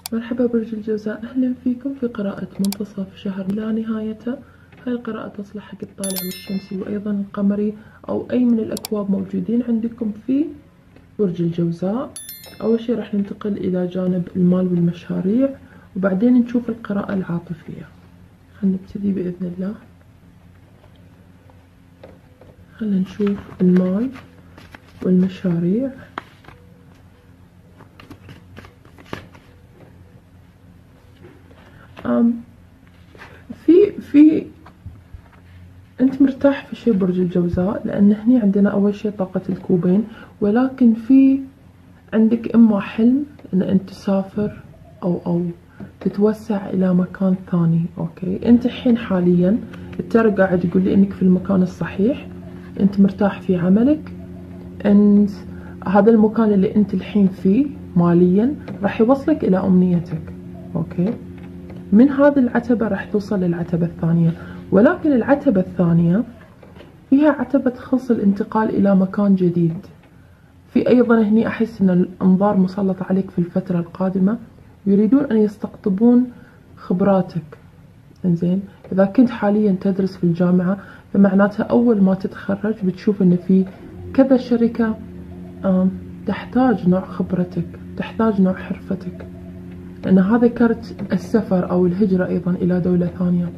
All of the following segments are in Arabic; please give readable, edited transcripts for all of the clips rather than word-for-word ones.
مرحبا برج الجوزاء، أهلا فيكم في قراءة منتصف شهر لا نهايته. هاي القراءة تصلح حق الطالع والشمسي وأيضا القمري أو أي من الأكواب موجودين عندكم في برج الجوزاء. أول شي راح ننتقل إلى جانب المال والمشاريع وبعدين نشوف القراءة العاطفية. خلينا نبتدي بإذن الله. خلينا نشوف المال والمشاريع. في انت مرتاح في شي برج الجوزاء، لان هني عندنا اول شي طاقة الكوبين، ولكن في عندك اما حلم ان انت تسافر او تتوسع الى مكان ثاني. اوكي، انت الحين حاليا التارة قاعد يقول لي انك في المكان الصحيح، انت مرتاح في عملك، انت هذا المكان اللي انت الحين فيه ماليا راح يوصلك الى امنيتك. اوكي، من هذه العتبة راح توصل للعتبة الثانية، ولكن العتبة الثانية فيها عتبة تخص الانتقال إلى مكان جديد. في أيضا هني أحس أن الأنظار مسلطة عليك في الفترة القادمة، يريدون أن يستقطبون خبراتك. إنزين، إذا كنت حاليا تدرس في الجامعة فمعناتها أول ما تتخرج بتشوف أن في كذا شركة تحتاج نوع خبرتك، تحتاج نوع حرفتك، لأن هذا كرت السفر أو الهجرة أيضا إلى دولة ثانية.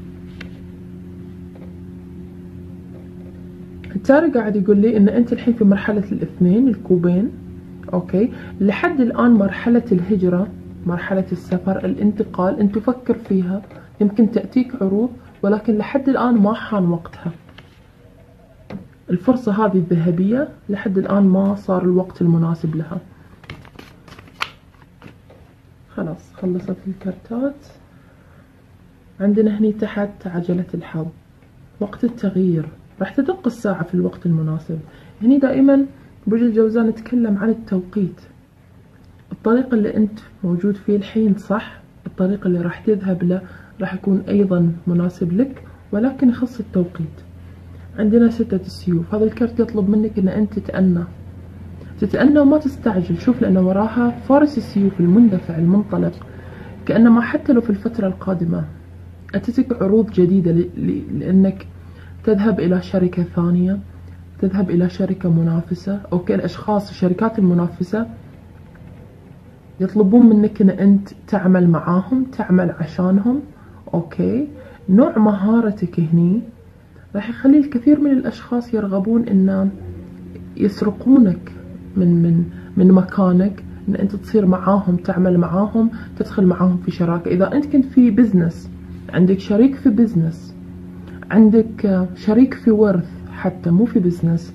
التاري قاعد يقول لي إن أنت الحين في مرحلة الاثنين الكوبين. أوكي، لحد الآن مرحلة الهجرة، مرحلة السفر، الانتقال أنت تفكر فيها، يمكن تأتيك عروض، ولكن لحد الآن ما حان وقتها. الفرصة هذه الذهبية لحد الآن ما صار الوقت المناسب لها. خلاص خلصت الكرتات. عندنا هني تحت عجلة الحظ، وقت التغيير، راح تدق الساعة في الوقت المناسب. هني دائما برج الجوزاء نتكلم عن التوقيت. الطريق اللي انت موجود فيه الحين صح، الطريق اللي راح تذهب له راح يكون ايضا مناسب لك، ولكن يخص التوقيت. عندنا 6 السيوف، هذا الكرت يطلب منك ان انت تتأنى وما تستعجل. شوف، لأن وراها فارس السيوف المندفع المنطلق، كأنما حتى لو في الفترة القادمة أتتك عروض جديدة لأنك تذهب إلى شركة ثانية، تذهب إلى شركة منافسة. أوكي، الأشخاص الشركات المنافسة يطلبون منك أن أنت تعمل معاهم، تعمل عشانهم. أوكي، نوع مهارتك هني راح يخلي الكثير من الأشخاص يرغبون أن يسرقونك من مكانك، ان انت تصير معاهم، تعمل معاهم، تدخل معاهم في شراكة. اذا انت كنت في بزنس، عندك شريك في بزنس، عندك شريك في ورث حتى مو في بزنس،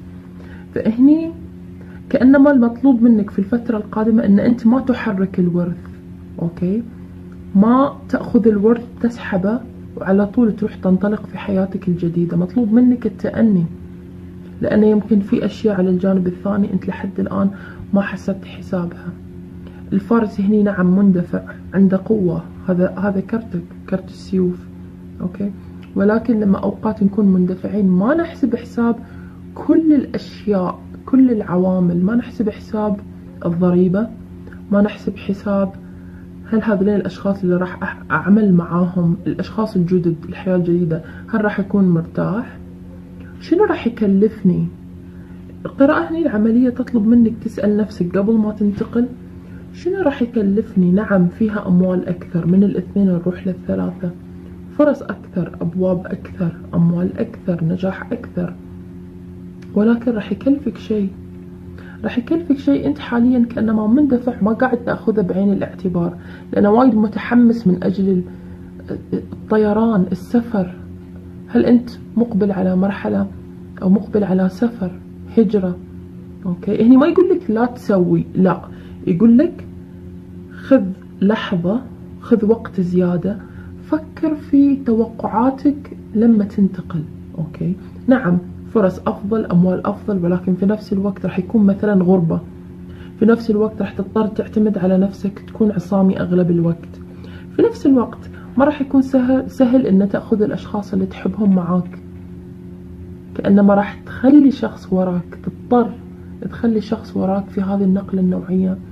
فهني كأنما المطلوب منك في الفترة القادمة ان انت ما تحرك الورث. اوكي، ما تأخذ الورث تسحبه وعلى طول تروح تنطلق في حياتك الجديدة. مطلوب منك التأني، لأنه يمكن في أشياء على الجانب الثاني أنت لحد الآن ما حسبت حسابها. الفارس هني نعم مندفع، عنده قوة، هذا كرتك، كرت السيوف. أوكي، ولكن لما أوقات نكون مندفعين ما نحسب حساب كل الأشياء، كل العوامل، ما نحسب حساب الضريبة، ما نحسب حساب هل هذين الأشخاص اللي راح أعمل معاهم، الأشخاص الجدد، الحياة الجديدة، هل راح أكون مرتاح؟ شنو راح يكلفني؟ القراءة هني العملية تطلب منك تسأل نفسك قبل ما تنتقل، شنو راح يكلفني؟ نعم فيها أموال أكثر، من الاثنين نروح للثلاثة، فرص أكثر، أبواب أكثر، أموال أكثر، نجاح أكثر، ولكن راح يكلفك شيء، راح يكلفك شيء أنت حاليا كأنما مندفع ما قاعد تأخذه بعين الاعتبار، لأنه وايد متحمس من أجل الطيران، السفر. هل أنت مقبل على مرحلة أو مقبل على سفر، هجرة؟ أوكي، هني ما يقول لك لا تسوي، لا، يقول لك خذ لحظة، خذ وقت زيادة، فكر في توقعاتك لما تنتقل. أوكي، نعم فرص أفضل، أموال أفضل، ولكن في نفس الوقت راح يكون مثلا غربة، في نفس الوقت راح تضطر تعتمد على نفسك، تكون عصامي أغلب الوقت. في نفس الوقت ما راح يكون سهل إن تأخذ الأشخاص اللي تحبهم معاك، كأنما راح تخلي شخص وراك، تضطر تخلي شخص وراك في هذه النقلة النوعية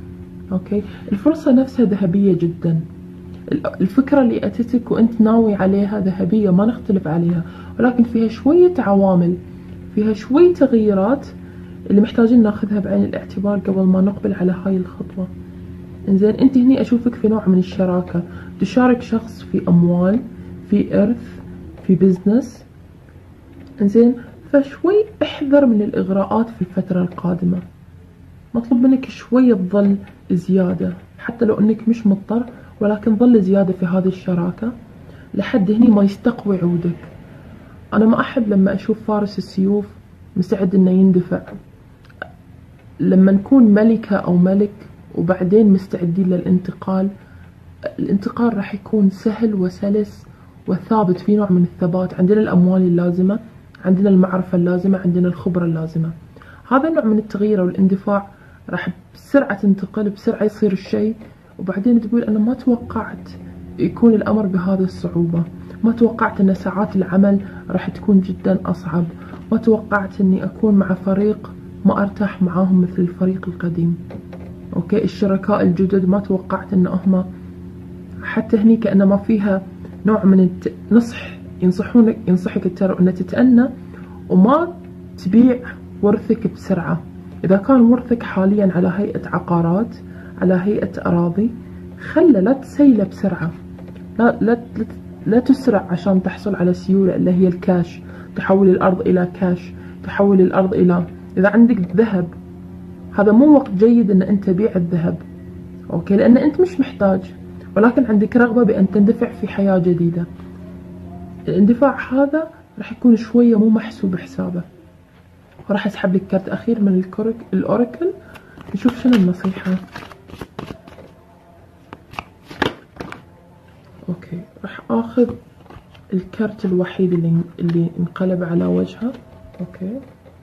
اوكي. الفرصة نفسها ذهبية جدا، الفكرة اللي اتتك وانت ناوي عليها ذهبية ما نختلف عليها، ولكن فيها شوية عوامل، فيها شوية تغييرات اللي محتاجين ناخذها بعين الاعتبار قبل ما نقبل على هاي الخطوة. انزين انت هني اشوفك في نوع من الشراكة، تشارك شخص في اموال، في ارث، في بزنس. انزين فشوي احذر من الاغراءات في الفترة القادمة، مطلوب منك شوية تظل زيادة حتى لو انك مش مضطر، ولكن ظل زيادة في هذه الشراكة لحد هني ما يستقوي عودك. انا ما احب لما اشوف فارس السيوف مستعد انه يندفع. لما نكون ملكة او ملك وبعدين مستعدين للانتقال، الانتقال راح يكون سهل وسلس وثابت، في نوع من الثبات، عندنا الاموال اللازمة، عندنا المعرفة اللازمة، عندنا الخبرة اللازمة. هذا النوع من التغيير والاندفاع راح بسرعة تنتقل، بسرعة يصير الشيء، وبعدين تقول أنا ما توقعت يكون الأمر بهذه الصعوبة، ما توقعت أن ساعات العمل راح تكون جدا أصعب، ما توقعت أني أكون مع فريق ما أرتاح معاهم مثل الفريق القديم. أوكي، الشركاء الجدد ما توقعت أن هم حتى هني كأنما فيها نوع من ينصحك الترى أن تتأنى وما تبيع ورثك بسرعة. إذا كان ورثك حاليا على هيئة عقارات، على هيئة أراضي، لا تسيله بسرعة، لا تسرع عشان تحصل على سيولة اللي هي الكاش، تحول الأرض إلى كاش، تحول الأرض إلى، إذا عندك ذهب هذا مو وقت جيد أن أنت تبيع الذهب، أوكي، لأن أنت مش محتاج، ولكن عندك رغبة بأن تندفع في حياة جديدة. الاندفاع هذا راح يكون شوية مو محسوب حسابه. وراح اسحب لك كارت اخير من الاوراكل نشوف شنو النصيحة. اوكي، راح اخذ الكارت الوحيد اللي انقلب على وجهه. اوكي،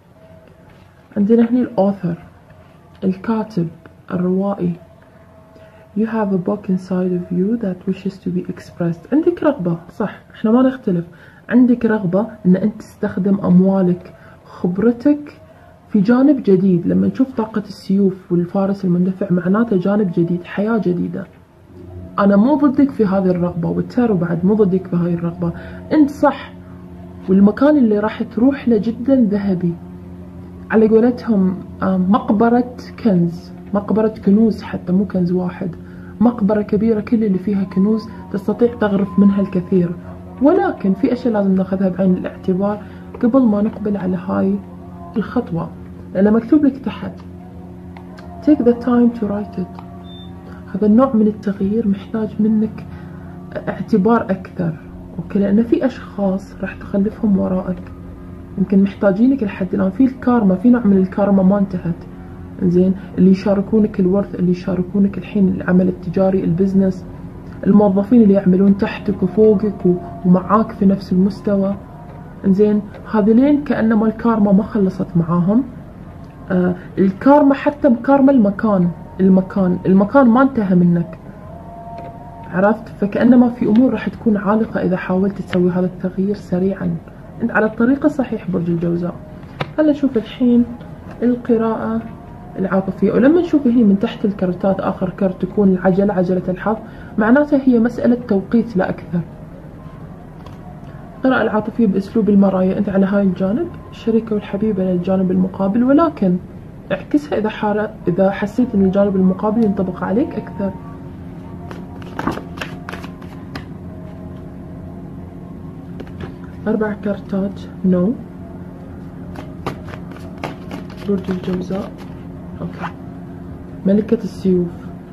عندنا هني الاوثر، الكاتب، الروائي. You have a book inside of you that wishes to be expressed. عندك رغبة، صح، احنا ما نختلف، عندك رغبة ان انت تستخدم اموالك، خبرتك في جانب جديد. لما نشوف طاقة السيوف والفارس المندفع معناته جانب جديد، حياة جديدة. أنا مو ضدك في هذه الرغبة، والتارو بعد مو ضدك في هاي الرغبة، أنت صح، والمكان اللي راح تروح له جدا ذهبي، على قولتهم مقبرة كنز، مقبرة كنوز، حتى مو كنز واحد، مقبرة كبيرة كل اللي فيها كنوز تستطيع تغرف منها الكثير. ولكن في أشياء لازم ناخذها بعين الاعتبار قبل ما نقبل على هاي الخطوة، لأن مكتوب لك تحت take the time to write it. هذا النوع من التغيير محتاج منك اعتبار أكثر، أوكي، لأن في أشخاص راح تخلفهم وراءك يمكن محتاجينك لحد الآن. في الكارما، في نوع من الكارما ما انتهت، زين، اللي يشاركونك الورث، اللي يشاركونك الحين العمل التجاري، البزنس، الموظفين اللي يعملون تحتك وفوقك ومعاك في نفس المستوى، زين، هذولين كأنما الكارما ما خلصت معاهم. الكارما حتى بكارما المكان ما انتهى منك، عرفت؟ فكأنما في أمور راح تكون عالقة إذا حاولت تسوي هذا التغيير سريعا. أنت على الطريق الصحيح برج الجوزاء. هلا نشوف الحين القراءة العاطفية، ولما نشوف هنا من تحت الكرتات آخر كرت تكون العجلة، عجلة الحظ، معناتها هي مسألة توقيت لا أكثر. القراءة العاطفية بأسلوب المرايا، أنت على هاي الجانب، الشريكة والحبيبة للجانب المقابل، ولكن اعكسها إذا حسيت أن الجانب المقابل ينطبق عليك أكثر. أربع كارتات نو، برج الجوزاء. أوكي، ملكة السيوف.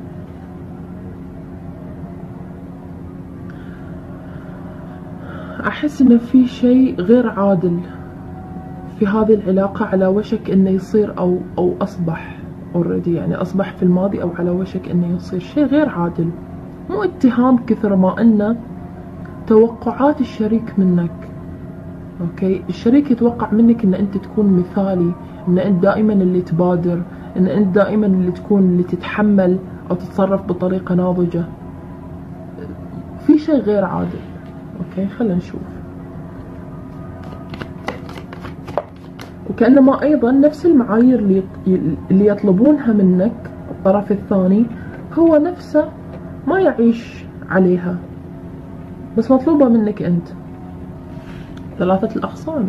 أحس إن في شيء غير عادل في هذه العلاقة، على وشك إنه يصير أو أصبح اوريدي، يعني أصبح في الماضي أو على وشك إنه يصير شيء غير عادل. مو اتهام كثر ما إنه توقعات الشريك منك. أوكي، الشريك يتوقع منك إن أنت تكون مثالي، إن أنت دائما اللي تبادر، إن أنت دائما اللي تكون اللي تتحمل أو تتصرف بطريقة ناضجة. في شيء غير عادل. أوكي، خلينا نشوف. وكأنما أيضا نفس المعايير اللي يطلبونها منك الطرف الثاني هو نفسه ما يعيش عليها، بس مطلوبة منك أنت. 3 الأغصان،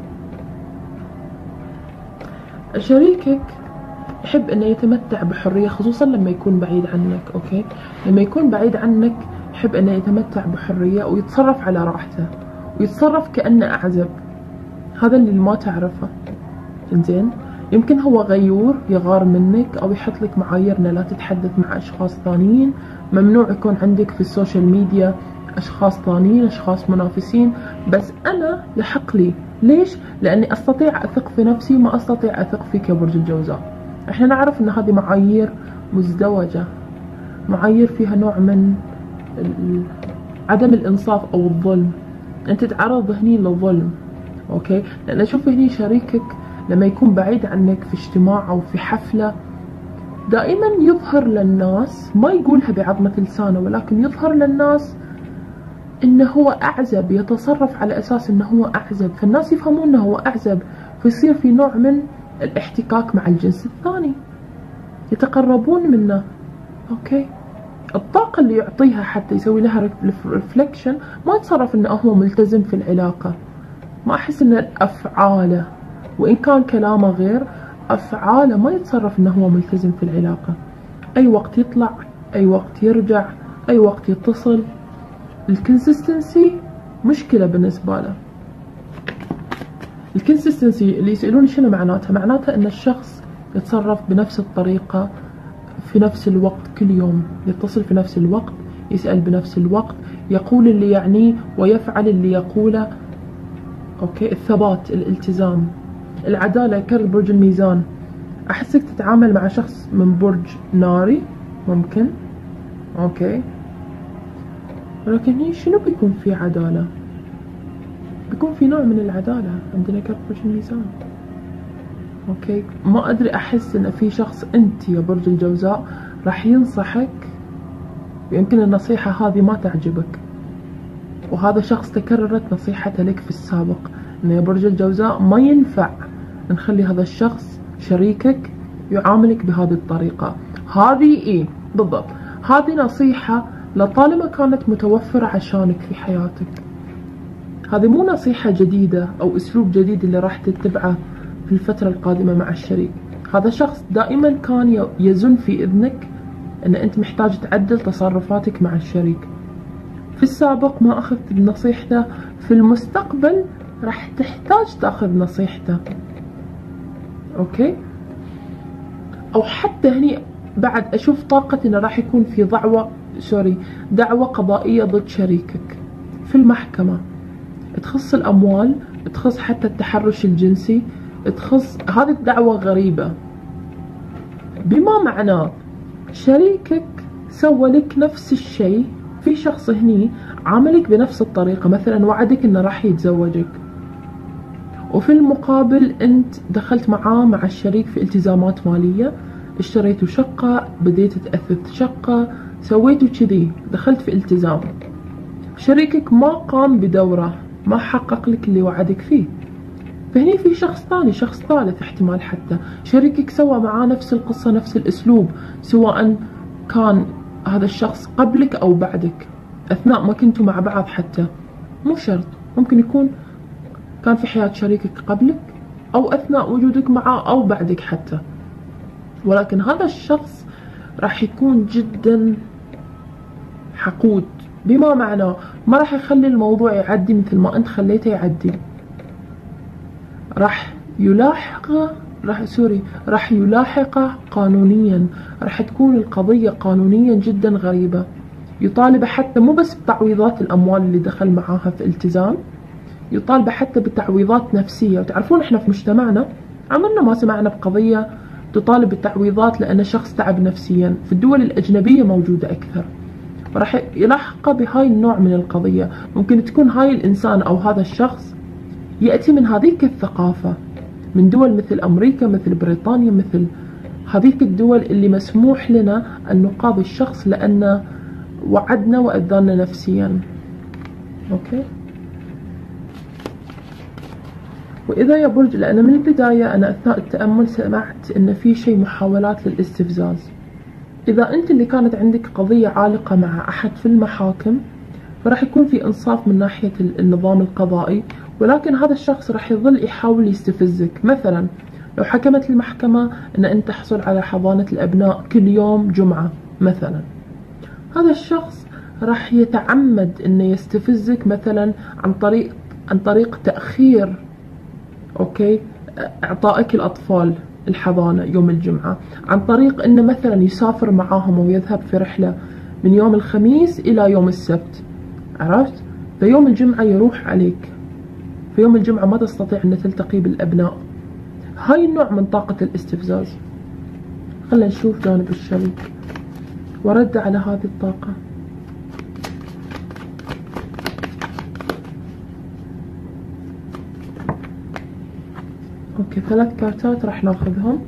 شريكك يحب أنه يتمتع بحرية خصوصا لما يكون بعيد عنك. أوكي، لما يكون بعيد عنك يحب أنه يتمتع بحرية ويتصرف على راحته ويتصرف كأنه أعزب. هذا اللي ما تعرفه. إنزين، يمكن هو غيور، يغار منك أو يحط لك معايير لا تتحدث مع أشخاص ثانيين، ممنوع يكون عندك في السوشيال ميديا أشخاص ثانيين، أشخاص منافسين. بس أنا يحق لي. ليش؟ لأني أستطيع أثق في نفسي، ما أستطيع أثق فيك يا برج الجوزاء. إحنا نعرف أن هذه معايير مزدوجة، معايير فيها نوع من عدم الإنصاف أو الظلم. أنت تتعرض هني للظلم. أوكي، لأن أشوف هني شريكك لما يكون بعيد عنك في اجتماع أو في حفلة دائما يظهر للناس، ما يقولها بعظمة لسانه، ولكن يظهر للناس انه هو اعزب، يتصرف على اساس انه هو اعزب، فالناس يفهمون انه هو اعزب، فيصير في نوع من الاحتكاك مع الجنس الثاني، يتقربون منه. اوكي، الطاقة اللي يعطيها حتى يسوي لها ريفلكشن، ما يتصرف انه هو ملتزم في العلاقة. ما احس ان افعاله، وان كان كلامه غير، افعاله ما يتصرف انه هو ملتزم في العلاقة. اي وقت يطلع، اي وقت يرجع، اي وقت يتصل. الكونسستنسي مشكلة بالنسبة له. الكونسستنسي اللي يسألوني شنو معناتها؟ معناتها ان الشخص يتصرف بنفس الطريقة في نفس الوقت كل يوم، يتصل في نفس الوقت، يسأل بنفس الوقت، يقول اللي يعنيه ويفعل اللي يقوله. اوكي، الثبات، الالتزام، العدالة. كرر برج الميزان، احسك تتعامل مع شخص من برج ناري ممكن. اوكي، ولكن هي شنو بيكون في عدالة؟ بيكون في نوع من العدالة عندنا كرر برج الميزان. اوكي، ما ادري، احس ان في شخص انت يا برج الجوزاء راح ينصحك، يمكن النصيحة هذه ما تعجبك، وهذا شخص تكررت نصيحته لك في السابق، ان يا برج الجوزاء ما ينفع نخلي هذا الشخص شريكك يعاملك بهذه الطريقة. هذه ايه بالضبط؟ هذه نصيحة لطالما كانت متوفرة عشانك في حياتك. هذه مو نصيحة جديدة او اسلوب جديد اللي راح تتبعه في الفترة القادمة مع الشريك. هذا شخص دائما كان يزن في اذنك ان انت محتاج تعدل تصرفاتك مع الشريك. في السابق ما اخذت بنصيحته، في المستقبل راح تحتاج تاخذ نصيحته. اوكي، او حتى هني بعد اشوف طاقة انه راح يكون في دعوة قضائية ضد شريكك في المحكمة، تخص الاموال، تخص حتى التحرش الجنسي، تخص هذه الدعوة غريبة، بما معناه شريكك سوى لك نفس الشيء. في شخص هني عاملك بنفس الطريقة، مثلا وعدك انه راح يتزوجك، وفي المقابل انت دخلت مع الشريك في التزامات مالية، اشتريتوا شقة، بديت تأثث شقة، سويتوا كذي، دخلت في التزام. شريكك ما قام بدوره، ما حقق لك اللي وعدك فيه. فهني في شخص ثاني، شخص ثالث احتمال، حتى شريكك سوى معاه نفس القصة، نفس الاسلوب، سواء كان هذا الشخص قبلك او بعدك، اثناء ما كنتوا مع بعض. حتى مو شرط، ممكن يكون كان في حياة شريكك قبلك او اثناء وجودك معه او بعدك حتى. ولكن هذا الشخص راح يكون جدا حقود، بما معناه ما راح يخلي الموضوع يعدي مثل ما انت خليته يعدي. راح يلاحقه قانونيا، راح تكون القضية قانونيا جدا غريبة. يطالب حتى مو بس بتعويضات الأموال اللي دخل معاها في التزام، يطالب حتى بتعويضات نفسية. وتعرفون احنا في مجتمعنا عمرنا ما سمعنا بقضية تطالب بالتعويضات لأن شخص تعب نفسيا. في الدول الأجنبية موجودة أكثر، وراح يلاحقه بهاي النوع من القضية. ممكن تكون هاي الإنسان أو هذا الشخص يأتي من هذيك الثقافة، من دول مثل أمريكا، مثل بريطانيا، مثل هذيك الدول اللي مسموح لنا أن نقاضي الشخص لأن وعدنا وأذانا نفسيا. أوكي، وإذا يا برج، لأن من البداية أنا أثناء التأمل سمعت أن في شيء محاولات للاستفزاز. إذا أنت اللي كانت عندك قضية عالقة مع أحد في المحاكم فراح يكون في إنصاف من ناحية النظام القضائي، ولكن هذا الشخص راح يظل يحاول يستفزك. مثلا لو حكمت المحكمة أن أنت تحصل على حضانة الأبناء كل يوم جمعة مثلا، هذا الشخص راح يتعمد أنه يستفزك مثلا عن طريق تأخير إعطائك الأطفال الحضانة يوم الجمعة، عن طريق أنه مثلا يسافر معاهم ويذهب في رحلة من يوم الخميس إلى يوم السبت، عرفت؟ فيوم الجمعة يروح عليك، في يوم الجمعة ما تستطيع أن تلتقي بالأبناء. هاي النوع من طاقة الاستفزاز. خلنا نشوف جانب الشريك ورد على هذه الطاقة. اوكي، 3 كارتات راح ناخذهم.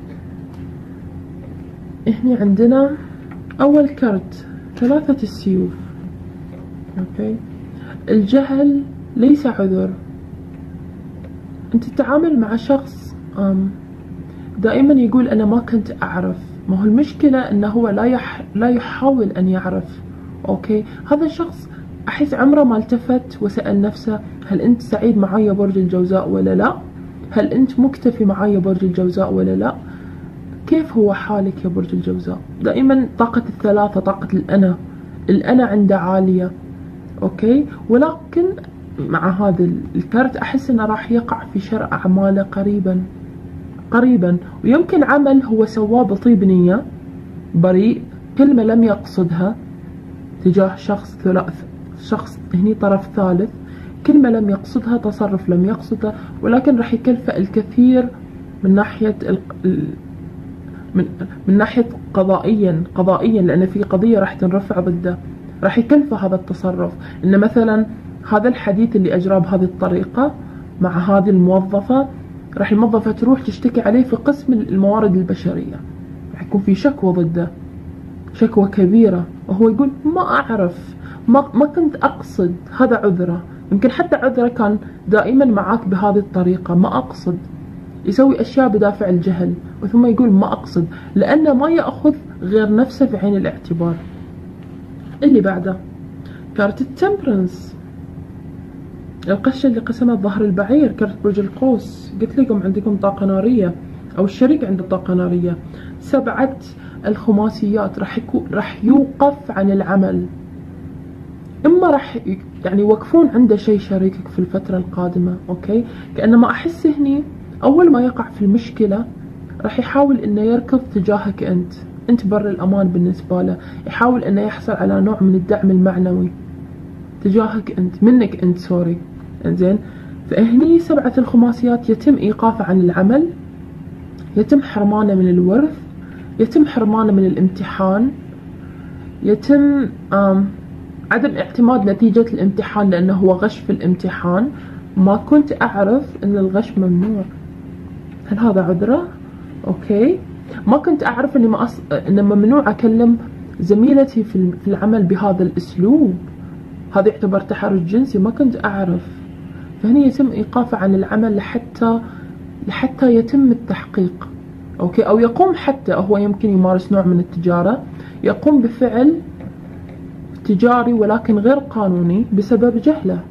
هني عندنا اول كارت 3 السيوف. اوكي، الجهل ليس عذر. انت تتعامل مع شخص دائما يقول انا ما كنت اعرف. ما هو المشكلة انه هو لا يحاول ان يعرف. اوكي، هذا الشخص احس عمره ما التفت وسأل نفسه هل انت سعيد معايا برج الجوزاء ولا لا؟ هل انت مكتفي معايا برج الجوزاء ولا لا؟ كيف هو حالك يا برج الجوزاء؟ دائما طاقة الثلاثة، طاقة الأنا عنده عالية. اوكي، ولكن مع هذا الكارت احس انه راح يقع في شر اعماله قريبا، ويمكن عمل هو سواه بطيب نية بريء، كلمة لم يقصدها تجاه شخص هني طرف ثالث، كلمة لم يقصدها، تصرف لم يقصده، ولكن راح يكلفه الكثير من ناحية من ناحية قضائيا لأن في قضية راح تنرفع ضده، راح يكلفه هذا التصرف. إن مثلا هذا الحديث اللي أجراه بهذه الطريقة مع هذه الموظفة، راح الموظفة تروح تشتكي عليه في قسم الموارد البشرية، راح يكون في شكوى ضده، شكوى كبيرة، وهو يقول ما أعرف، ما كنت أقصد، هذا عذره. يمكن حتى عذره كان دائما معاك بهذه الطريقة، ما أقصد، يسوي أشياء بدافع الجهل وثم يقول ما أقصد، لأنه ما يأخذ غير نفسه في عين الاعتبار. اللي بعده كارت التمبرنس، القشة اللي قسمت ظهر البعير، كارت برج القوس. قلت لكم عندكم طاقة نارية أو الشريك عنده طاقة نارية. 7 الخماسيات، راح يوقف عن العمل، إما راح يعني يوقفون عنده شيء شريكك في الفترة القادمة. أوكي، كأنما أحس هني أول ما يقع في المشكلة راح يحاول إنه يركض تجاهك أنت بر الأمان بالنسبة له، يحاول إنه يحصل على نوع من الدعم المعنوي تجاهك منك أنت سوري. إنزين، فهني 7 الخماسيات يتم إيقافه عن العمل، يتم حرمانه من الورث، يتم حرمانه من الامتحان، يتم عدم اعتماد نتيجة الامتحان لأنه هو غش في الامتحان. ما كنت أعرف أن الغش ممنوع. هل هذا عذره؟ أوكي، ما كنت أعرف أن ممنوع أكلم زميلتي في العمل بهذا الأسلوب، هذا يعتبر تحرش جنسي، ما كنت أعرف. فهنا يتم إيقافه عن العمل لحتى يتم التحقيق. أوكي، أو يقوم، حتى هو يمكن يمارس نوع من التجارة، يقوم بفعل تجاري ولكن غير قانوني بسبب جهله.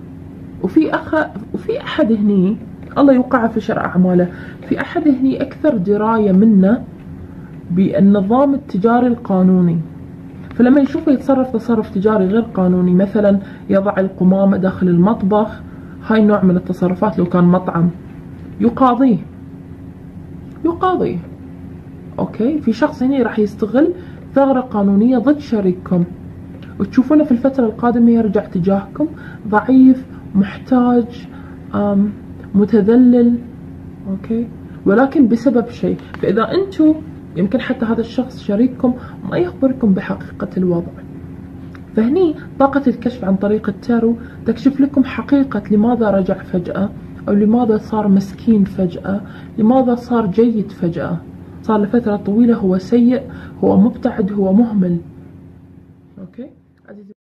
وفي أحد هني الله يوقع في شر أعماله، في أحد هني أكثر دراية منه بالنظام التجاري القانوني، فلما يشوفه يتصرف تصرف تجاري غير قانوني، مثلا يضع القمامة داخل المطبخ، هاي نوع من التصرفات، لو كان مطعم يقاضيه. أوكي، في شخص هنا راح يستغل ثغرة قانونية ضد شريككم، وتشوفونه في الفترة القادمة يرجع تجاهكم ضعيف، محتاج، متذلل. أوكي، ولكن بسبب شيء. فإذا أنتم يمكن حتى هذا الشخص شريككم ما يخبركم بحقيقة الوضع، فهني طاقة الكشف عن طريق التارو تكشف لكم حقيقة لماذا رجع فجأة، أو لماذا صار مسكين فجأة، لماذا صار جيد فجأة، صار لفترة طويلة هو سيء، هو مبتعد، هو مهمل. أوكي عزيزي.